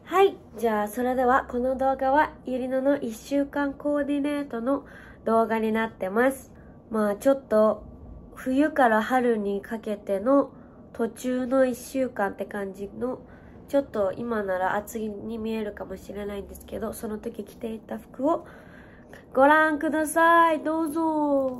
はい、じゃあそれではこの動画はゆりのの1週間コーディネートの動画になってます。まあちょっと冬から春にかけての途中の1週間って感じの、ちょっと今なら厚着に見えるかもしれないんですけど、その時着ていた服をご覧ください。どうぞ。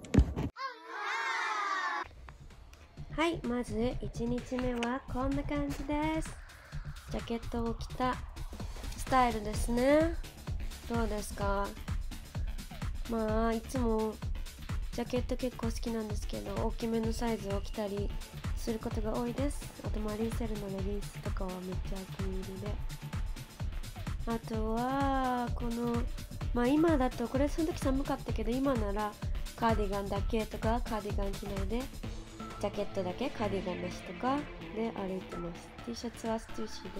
はい、まず1日目はこんな感じです。ジャケットを着たスタイルですね。どうですか？まあいつもジャケット結構好きなんですけど、大きめのサイズを着たりすることが多いです。あとリーセルのレギンスとかはめっちゃお気に入りで、あとはこの今だとこれその時寒かったけど、今ならカーディガンだけとか、カーディガン着ないでジャケットだけカーディガンなしとかで歩いてます。 T シャツはステューシーです。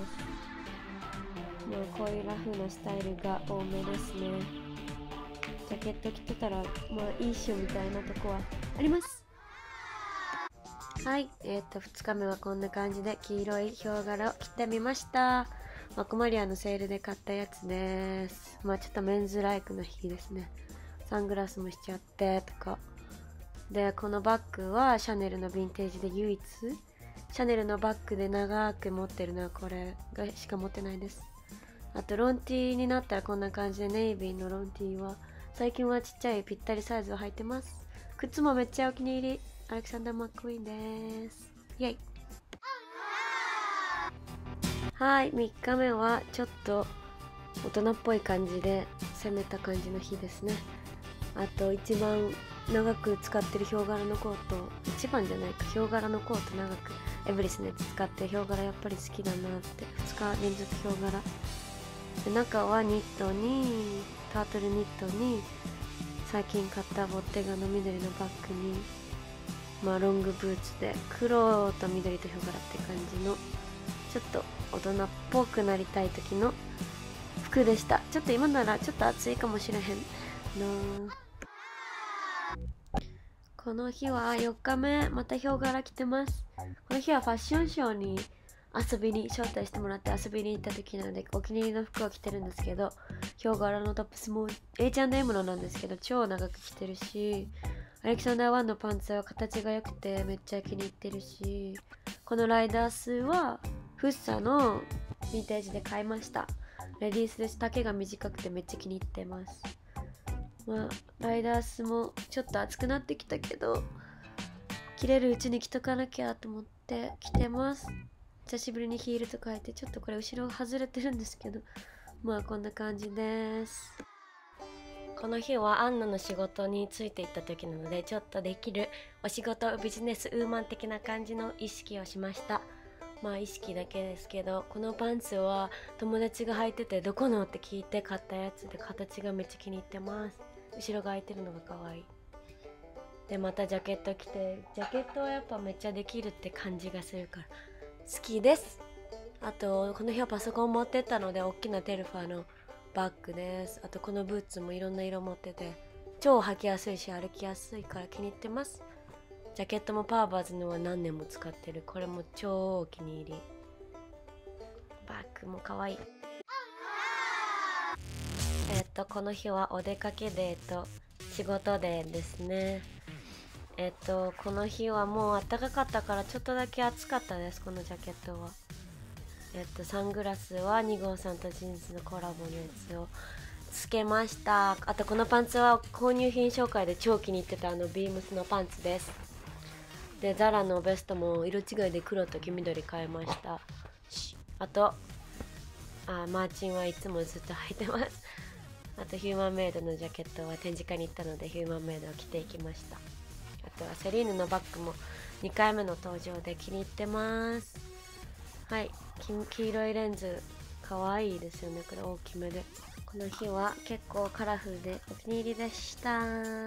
こういうラフなスタイルが多めですね。ジャケット着てたらいいショーみたいなとこはあります。はい、2日目はこんな感じで黄色いヒョウ柄を着てみました。マコマリアのセールで買ったやつです。ちょっとメンズライクな日ですね。サングラスもしちゃってとかで、このバッグはシャネルのヴィンテージで唯一シャネルのバッグで長く持ってるのはこれがしか持ってないです。あとロンティーになったらこんな感じで、ネイビーのロンティーは最近はちっちゃいぴったりサイズを履いてます。靴もめっちゃお気に入り、アレクサンダー・マックウィーンです。イェイ。はい、3日目はちょっと大人っぽい感じで攻めた感じの日ですね。あと一番長く使ってるヒョウ柄のコート、一番じゃないか、ヒョウ柄のコート長くエブリスのやつ使って、ヒョウ柄やっぱり好きだなって、2日連続ヒョウ柄で、中はニットにタートルニットに最近買ったボッテガの緑のバッグにロングブーツで黒と緑とヒョウ柄って感じの、ちょっと大人っぽくなりたい時の服でした。ちょっと今ならちょっと暑いかもしれへんな。この日は4日目、またヒョウ柄着てます。この日はファッションショーに招待してもらって遊びに行った時なので、お気に入りの服を着てるんですけど、ヒョウ柄のトップスも H&M のなんですけど超長く着てるし、アレキサンダー1のパンツは形が良くてめっちゃ気に入ってるし、このライダースはフッサのヴィンテージで買いました。レディースです。丈が短くてめっちゃ気に入ってます。ライダースもちょっと暑くなってきたけど、着れるうちに着とかなきゃと思って着てます。久しぶりにヒールとか履いて、ちょっとこれ後ろ外れてるんですけど、こんな感じです。この日はアンナの仕事についていった時なので、ちょっとできるお仕事ビジネスウーマン的な感じの意識をしました。意識だけですけど、このパンツは友達が履いててどこのって聞いて買ったやつで、形がめっちゃ気に入ってます。後ろが開いてるのが可愛いで、またジャケット着て、ジャケットはやっぱめっちゃできるって感じがするから好きです。あとこの日はパソコン持ってったので大きなテルファのバッグです。あとこのブーツもいろんな色持ってて超履きやすいし歩きやすいから気に入ってます。ジャケットもパーバーズのは何年も使ってる、これも超お気に入り。バッグも可愛い。この日はお出かけデート、仕事デーですね。この日はもう暖かかったからちょっとだけ暑かったです。このジャケットはサングラスは2号さんとジーンズのコラボのやつをつけました。あとこのパンツは購入品紹介で超気に入ってたビームスのパンツです。でザラのベストも色違いで黒と黄緑買いました。あとマーチンはいつもずっと履いてます。あとヒューマンメイドのジャケットは展示会に行ったのでヒューマンメイドを着ていきました。あとはセリーヌのバッグも2回目の登場で気に入ってます。はい、黄色いレンズかわいいですよね。これ大きめで、この日は結構カラフルでお気に入りでした。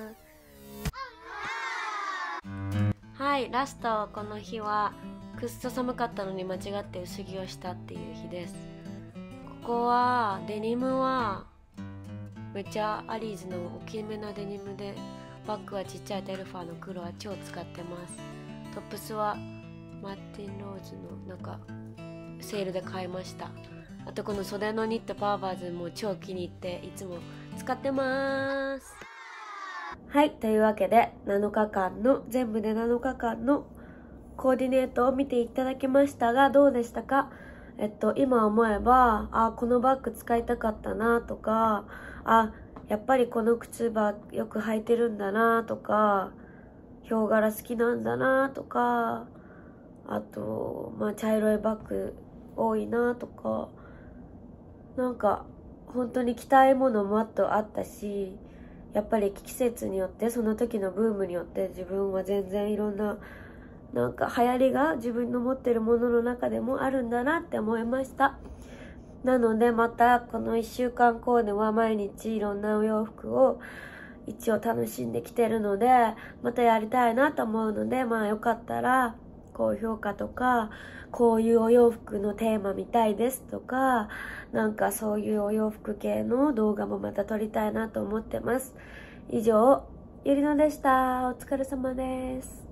はい、ラスト、この日はくっそ寒かったのに間違って薄着をしたっていう日です。ここはデニムはめっちゃアリーズの大きめなデニムで、バッグはちっちゃいテルファーの黒は超使ってます。トップスはマーティン・ローズのセールで買いました。 あとこの袖のニットパーバーズも超気に入っていつも使ってます。はい、というわけで全部で7日間のコーディネートを見ていただきましたが、どうでしたか？今思えば、このバッグ使いたかったなとか、やっぱりこの靴ばよく履いてるんだなとか、ヒョウ柄好きなんだなとか、あと、茶色いバッグ多いなとか、なんか本当に着たいものもっとあったし、やっぱり季節によってその時のブームによって自分は全然いろんななんか流行りが自分の持ってるものの中でもあるんだなって思いました。なのでまたこの1週間コーデは毎日いろんなお洋服を一応楽しんできてるので、またやりたいなと思うので、よかったら高評価とか、こういうお洋服のテーマ見たいですとか、なんかそういうお洋服系の動画もまた撮りたいなと思ってます。以上、ゆりのでした。お疲れ様です。